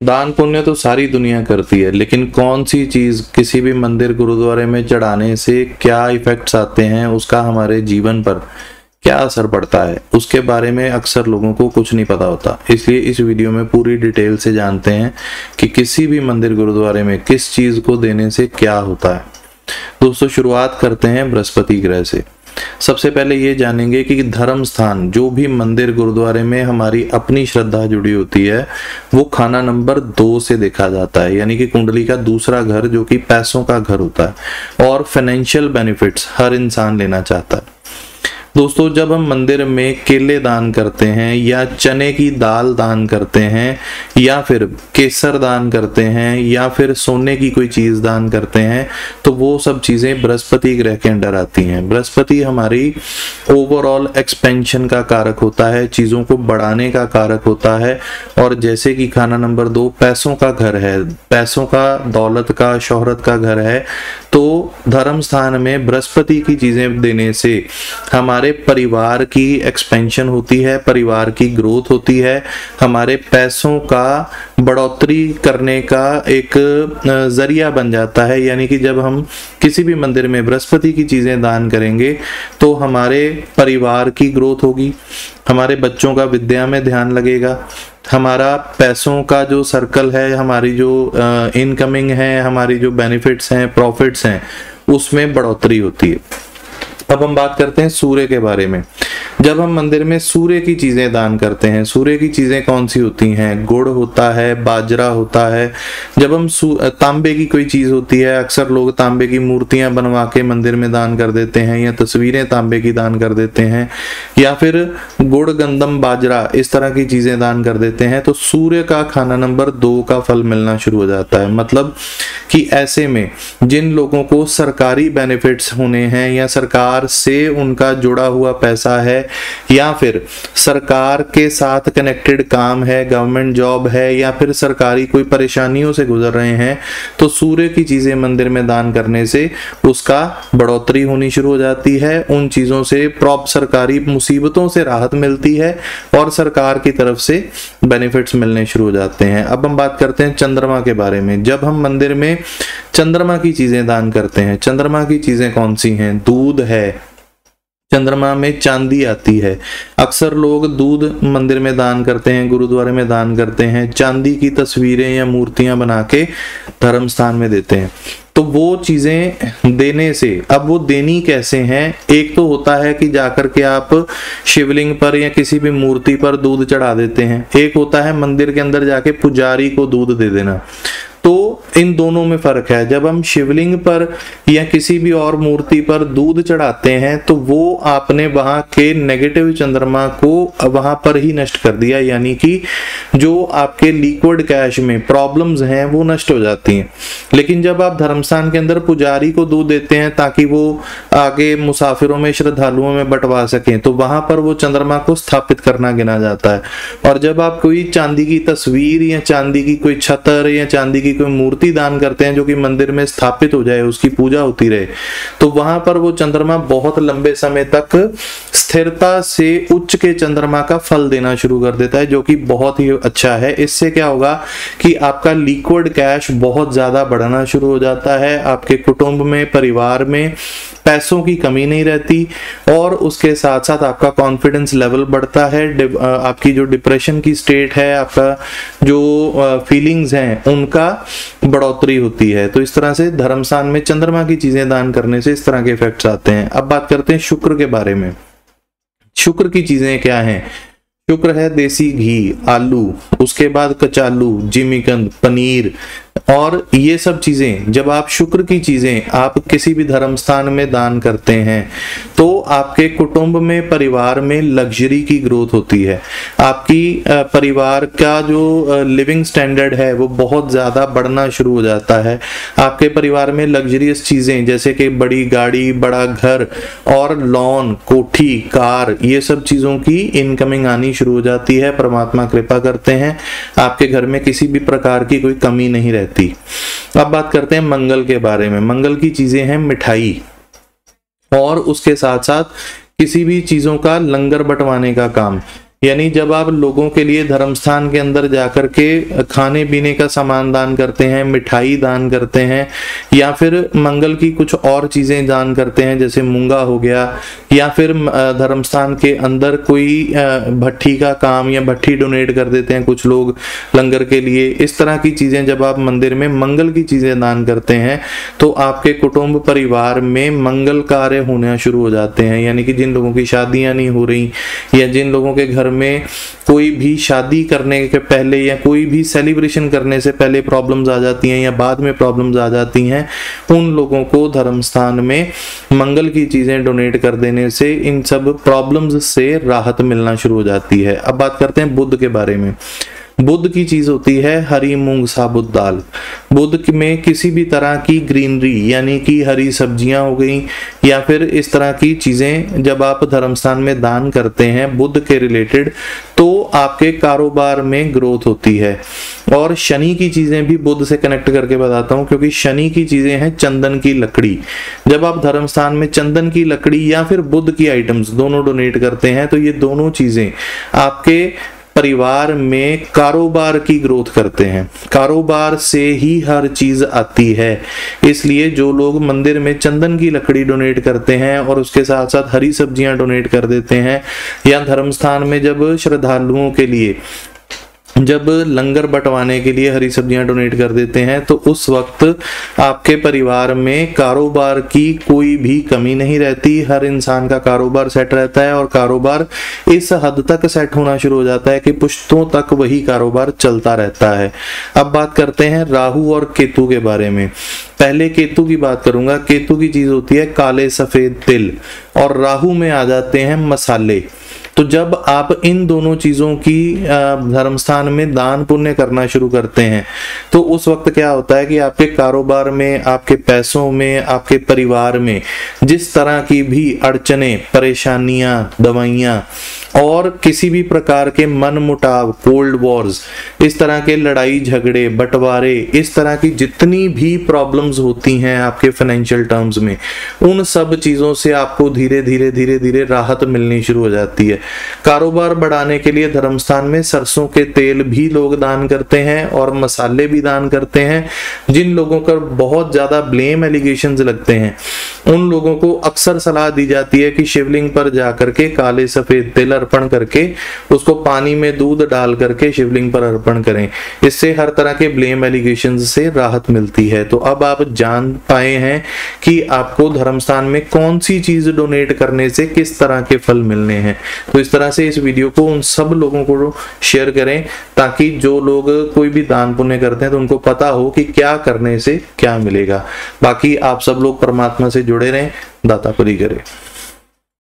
दान पुण्य तो सारी दुनिया करती है, लेकिन कौन सी चीज किसी भी मंदिर गुरुद्वारे में चढ़ाने से क्या इफेक्ट्स आते हैं, उसका हमारे जीवन पर क्या असर पड़ता है, उसके बारे में अक्सर लोगों को कुछ नहीं पता होता। इसलिए इस वीडियो में पूरी डिटेल से जानते हैं कि किसी भी मंदिर गुरुद्वारे में किस चीज को देने से क्या होता है। दोस्तों, शुरुआत करते हैं बृहस्पति ग्रह से। सबसे पहले ये जानेंगे कि धर्म स्थान, जो भी मंदिर गुरुद्वारे में हमारी अपनी श्रद्धा जुड़ी होती है, वो खाना नंबर 2 से देखा जाता है, यानी कि कुंडली का दूसरा घर, जो कि पैसों का घर होता है और फाइनेंशियल बेनिफिट्स हर इंसान लेना चाहता है। दोस्तों, जब हम मंदिर में केले दान करते हैं या चने की दाल दान करते हैं या फिर केसर दान करते हैं या फिर सोने की कोई चीज दान करते हैं, तो वो सब चीजें बृहस्पति ग्रह के अंडर आती हैं। बृहस्पति हमारी ओवरऑल एक्सपेंशन का कारक होता है, चीजों को बढ़ाने का कारक होता है। और जैसे कि खाना नंबर 2 पैसों का घर है, पैसों का, दौलत का, शोहरत का घर है, तो धर्म स्थान में बृहस्पति की चीजें देने से हमारे परिवार की एक्सपेंशन होती है, परिवार की ग्रोथ होती है, हमारे पैसों का बढ़ोतरी करने का एक जरिया बन जाता है। यानी कि जब हम किसी भी मंदिर में बृहस्पति की चीजें दान करेंगे तो हमारे परिवार की ग्रोथ होगी, हमारे बच्चों का विद्या में ध्यान लगेगा, हमारा पैसों का जो सर्कल है, हमारी जो इनकमिंग है, हमारी जो बेनिफिट्स हैं, प्रॉफिट्स हैं, उसमें बढ़ोतरी होती है। अब हम बात करते हैं सूर्य के बारे में। जब हम मंदिर में सूर्य की चीजें दान करते हैं, सूर्य की चीजें कौन सी होती हैं? गुड़ होता है, बाजरा होता है। जब हम तांबे की कोई चीज होती है, अक्सर लोग तांबे की मूर्तियां बनवा के मंदिर में दान कर देते हैं या तस्वीरें तांबे की दान कर देते हैं या फिर गुड़, गंदम, बाजरा, इस तरह की चीजें दान कर देते हैं, तो सूर्य का खाना नंबर 2 का फल मिलना शुरू हो जाता है। मतलब कि ऐसे में जिन लोगों को सरकारी बेनिफिट्स होने हैं या सरकार से उनका जुड़ा हुआ पैसा है या फिर सरकार के साथ कनेक्टेड काम है, गवर्नमेंट जॉब है या फिर सरकारी कोई परेशानियों से गुजर रहे हैं, तो सूर्य की चीजें मंदिर में दान करने से उसका बढ़ोतरी होनी शुरू हो जाती है। उन चीजों से सरकारी मुसीबतों से राहत मिलती है और सरकार की तरफ से बेनिफिट्स मिलने शुरू हो जाते हैं। अब हम बात करते हैं चंद्रमा के बारे में। जब हम मंदिर में चंद्रमा की चीजें दान करते हैं, चंद्रमा की चीजें कौन सी हैं? दूध है, चंद्रमा में चांदी आती है। अक्सर लोग दूध मंदिर में दान करते हैं, गुरुद्वारे में दान करते हैं, चांदी की तस्वीरें या मूर्तियां बना के धर्म स्थान में देते हैं। तो वो चीजें देने से, अब वो देनी कैसे हैं? एक तो होता है कि जाकर के आप शिवलिंग पर या किसी भी मूर्ति पर दूध चढ़ा देते हैं, एक होता है मंदिर के अंदर जाके पुजारी को दूध दे देना। तो इन दोनों में फर्क है। जब हम शिवलिंग पर या किसी भी और मूर्ति पर दूध चढ़ाते हैं तो वो आपने वहां के नेगेटिव चंद्रमा को वहां पर ही नष्ट कर दिया, यानी कि जो आपके लिक्विड कैश में प्रॉब्लम्स हैं वो नष्ट हो जाती हैं। लेकिन जब आप धर्मस्थान के अंदर पुजारी को दूध देते हैं ताकि वो आगे मुसाफिरों में, श्रद्धालुओं में बंटवा सकें, तो वहां पर वो चंद्रमा को स्थापित करना गिना जाता है। और जब आप कोई चांदी की तस्वीर या चांदी की कोई छतर या चांदी की कोई मूर्ति दान करते हैं जो कि मंदिर में स्थापित हो जाए, उसकी पूजा होती रहे, तो वहां पर वो चंद्रमा बहुत लंबे समय तक स्थिरता से उच्च के चंद्रमा का फल देना शुरू कर देता है, जो कि बहुत ही अच्छा है। इससे क्या होगा कि आपका लिक्विड कैश बहुत ज्यादा बढ़ना शुरू हो जाता है, आपके कुटुंब में, परिवार में पैसों की कमी नहीं रहती और उसके साथ साथ आपका कॉन्फिडेंस लेवल बढ़ता है, आपकी जो डिप्रेशन की स्टेट है, आपका जो फीलिंग्स हैं, उनका बढ़ोतरी होती है। तो इस तरह से धर्मस्थान में चंद्रमा की चीजें दान करने से इस तरह के इफेक्ट्स आते हैं। अब बात करते हैं शुक्र के बारे में। शुक्र की चीजें क्या हैं? शुक्र है देसी घी, आलू, उसके बाद कचालू, जिमीकंद, पनीर और ये सब चीजें। जब आप शुक्र की चीजें आप किसी भी धर्म स्थान में दान करते हैं तो आपके कुटुंब में, परिवार में लग्जरी की ग्रोथ होती है। आपकी परिवार का जो लिविंग स्टैंडर्ड है वो बहुत ज्यादा बढ़ना शुरू हो जाता है। आपके परिवार में लग्जरियस चीजें जैसे कि बड़ी गाड़ी, बड़ा घर और लॉन, कोठी, कार, ये सब चीजों की इनकमिंग आनी शुरू हो जाती है। परमात्मा कृपा करते हैं, आपके घर में किसी भी प्रकार की कोई कमी नहीं रहती। अब बात करते हैं मंगल के बारे में। मंगल की चीजें हैं मिठाई और उसके साथ साथ किसी भी चीजों का लंगर बंटवाने का काम। यानी जब आप लोगों के लिए धर्म स्थान के अंदर जाकर के खाने पीने का सामान दान करते हैं, मिठाई दान करते हैं, या फिर मंगल की कुछ और चीजें दान करते हैं जैसे मूंगा हो गया, या फिर धर्म स्थान के अंदर कोई भट्ठी का काम या भट्ठी डोनेट कर देते हैं कुछ लोग लंगर के लिए, इस तरह की चीजें जब आप मंदिर में मंगल की चीजें दान करते हैं तो आपके कुटुंब परिवार में मंगल कार्य होना शुरू हो जाते हैं। यानी कि जिन लोगों की शादियां नहीं हो रही, या जिन लोगों के घर में कोई भी शादी करने के पहले या कोई भी सेलिब्रेशन करने से पहले प्रॉब्लम्स आ जाती हैं या बाद में प्रॉब्लम्स आ जाती हैं, उन लोगों को धर्म स्थान में मंगल की चीजें डोनेट कर देने से इन सब प्रॉब्लम्स से राहत मिलना शुरू हो जाती है। अब बात करते हैं बुध के बारे में। बुध की चीज होती है हरी मूंग साबुत दाल। बुध में किसी भी तरह की ग्रीनरी यानी कि हरी सब्जियां हो गई या फिर इस तरह की चीजें जब आप धर्म स्थान में दान करते हैं बुध के रिलेटेड, तो आपके कारोबार में ग्रोथ होती है। और शनि की चीजें भी बुध से कनेक्ट करके बताता हूं, क्योंकि शनि की चीजें हैं चंदन की लकड़ी। जब आप धर्म स्थान में चंदन की लकड़ी या फिर बुध की आइटम्स दोनों डोनेट करते हैं तो ये दोनों चीजें आपके परिवार में कारोबार की ग्रोथ करते हैं। कारोबार से ही हर चीज आती है, इसलिए जो लोग मंदिर में चंदन की लकड़ी डोनेट करते हैं और उसके साथ साथ हरी सब्जियां डोनेट कर देते हैं, या धर्म स्थान में जब श्रद्धालुओं के लिए जब लंगर बंटवाने के लिए हरी सब्जियां डोनेट कर देते हैं, तो उस वक्त आपके परिवार में कारोबार की कोई भी कमी नहीं रहती। हर इंसान का कारोबार सेट रहता है और कारोबार इस हद तक सेट होना शुरू हो जाता है कि पुश्तों तक वही कारोबार चलता रहता है। अब बात करते हैं राहु और केतु के बारे में। पहले केतु की बात करूंगा। केतु की चीज होती है काले सफेद तिल, और राहु में आ जाते हैं मसाले। तो जब आप इन दोनों चीजों की धर्म स्थान में दान पुण्य करना शुरू करते हैं तो उस वक्त क्या होता है कि आपके कारोबार में, आपके पैसों में, आपके परिवार में जिस तरह की भी अड़चने, परेशानियां, दवाइयां और किसी भी प्रकार के मन मुटाव, कोल्ड वॉर्स, इस तरह के लड़ाई झगड़े, बंटवारे, इस तरह की जितनी भी प्रॉब्लम्स होती हैं आपके फाइनेंशियल टर्म्स में, उन सब चीजों से आपको धीरे धीरे धीरे धीरे राहत मिलनी शुरू हो जाती है। कारोबार बढ़ाने के लिए धर्म स्थान में सरसों के तेल भी लोग दान करते हैं और मसाले भी दान करते हैं। जिन लोगों पर बहुत ज्यादा ब्लेम एलिगेशंस लगते हैं उन लोगों को अक्सर सलाह दी जाती है कि शिवलिंग पर जाकर के काले सफेद तिल अर्पण करके उसको पानी में दूध डाल करके शिवलिंग पर अर्पण करें। इससे हर तरह के ब्लेम एलिगेशंस से राहत मिलती है। तो अब आप जान पाए हैं कि आपको धर्म स्थान में कौन सी चीज डोनेट करने से किस तरह के फल मिलने हैं। तो इस तरह से इस वीडियो को उन सब लोगों को शेयर करें ताकि जो लोग कोई भी दान पुण्य करते हैं तो उनको पता हो कि क्या करने से क्या मिलेगा। बाकी आप सब लोग परमात्मा से जुड़े रहें, दातापुरी करें।